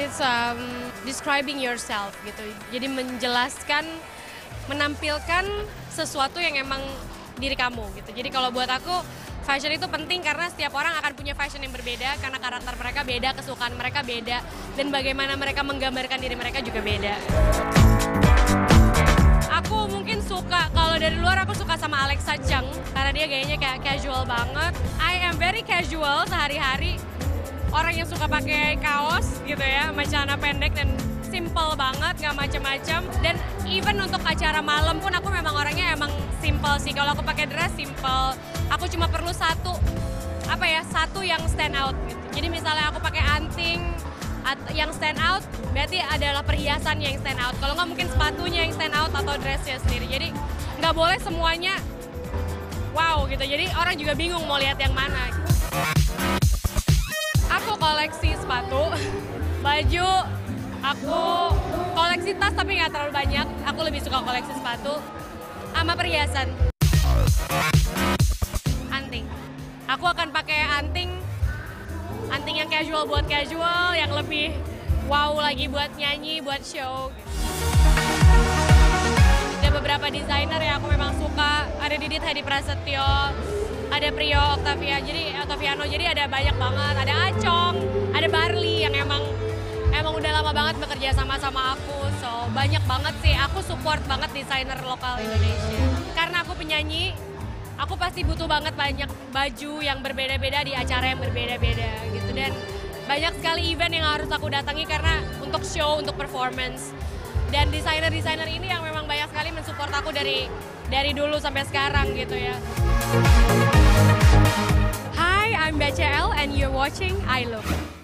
It's describing yourself gitu. Jadi menjelaskan, menampilkan sesuatu yang emang diri kamu gitu. Jadi kalau buat aku fashion itu penting karena setiap orang akan punya fashion yang berbeda karena karakter mereka beda, kesukaan mereka beda, dan bagaimana mereka menggambarkan diri mereka juga beda. Aku mungkin suka, kalau dari luar aku suka sama Alexa Chung karena dia gayanya kayak casual banget. I am very casual sehari-hari. Orang yang suka pakai kaos gitu ya, sama celana pendek dan simple banget, nggak macem-macem. Dan even untuk acara malam pun aku memang orangnya emang simple sih. Kalau aku pakai dress simple, aku cuma perlu satu yang stand out gitu. Jadi misalnya aku pakai anting yang stand out, berarti adalah perhiasan yang stand out. Kalau nggak mungkin sepatunya yang stand out atau dressnya sendiri. Jadi nggak boleh semuanya wow gitu. Jadi orang juga bingung mau lihat yang mana. Aku koleksi sepatu, baju, aku koleksi tas tapi nggak terlalu banyak. Aku lebih suka koleksi sepatu sama perhiasan. Anting. Aku akan pakai anting yang casual buat casual, yang lebih wow lagi buat nyanyi, buat show. Ada beberapa desainer yang aku memang suka, ada Didit Hedi Prasetyo, ada Prio Octaviano, jadi ada banyak banget, ada Acong, ada Barli yang emang udah lama banget bekerja sama aku, so banyak banget sih, aku support banget desainer lokal Indonesia. Karena aku penyanyi, aku pasti butuh banget banyak baju yang berbeda-beda di acara yang berbeda-beda gitu, dan banyak sekali event yang harus aku datangi karena untuk show, untuk performance. Dan desainer-desainer ini yang memang banyak sekali mensupport aku dari dulu sampai sekarang gitu ya. Hi, I'm BCL and you're watching I Look.